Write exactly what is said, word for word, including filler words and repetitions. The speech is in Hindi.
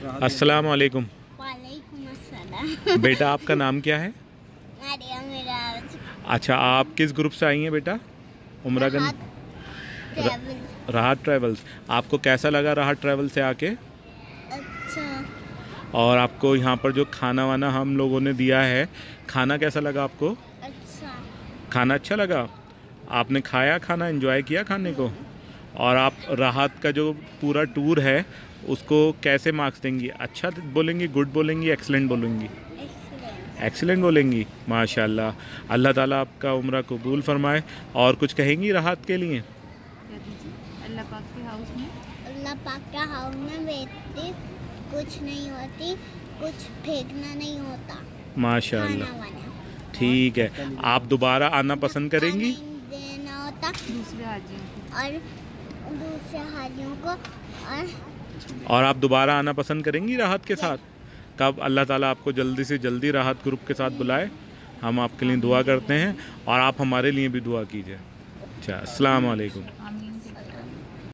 अस्सलाम वालेकुम। वालेकुम अस्सलाम। बेटा आपका नाम क्या है? मरियम मिराज। अच्छा, आप किस ग्रुप से आई हैं बेटा? उमरागंज राहत ट्रैवल। राहत ट्रैवल्स। आपको कैसा लगा राहत ट्रैवल से आके? अच्छा। और आपको यहाँ पर जो खाना वाना हम लोगों ने दिया है, खाना कैसा लगा आपको? अच्छा। खाना अच्छा लगा? आपने खाया खाना, एंजॉय किया खाने को? और आप राहत का जो पूरा टूर है उसको कैसे मार्क्स देंगी? अच्छा बोलेंगी, गुड बोलेंगी, एक्सलेंट बोलेंगी? एक्सीलेंट। एक्सीलेंट बोलेंगी। माशाल्लाह, अल्लाह ताला आपका उम्रा कबूल फरमाए। और कुछ कहेंगी राहत के लिए? अल्लाह पाक के हाउस में अल्लाह पाक के हाउस में बेटी कुछ नहीं होती, कुछ फेंकना नहीं होता। माशाल्लाह, खाना वाना ठीक है। आप दोबारा आना पसंद करेंगी? नहीं देना होता दूसरे हाजियों को और दूसरे हाजियों को। और और आप दोबारा आना पसंद करेंगी राहत के साथ? कब? अल्लाह ताला आपको जल्दी से जल्दी राहत ग्रुप के साथ बुलाए। हम आपके लिए दुआ करते हैं और आप हमारे लिए भी दुआ कीजिए। अच्छा, अस्सलाम वालेकुम।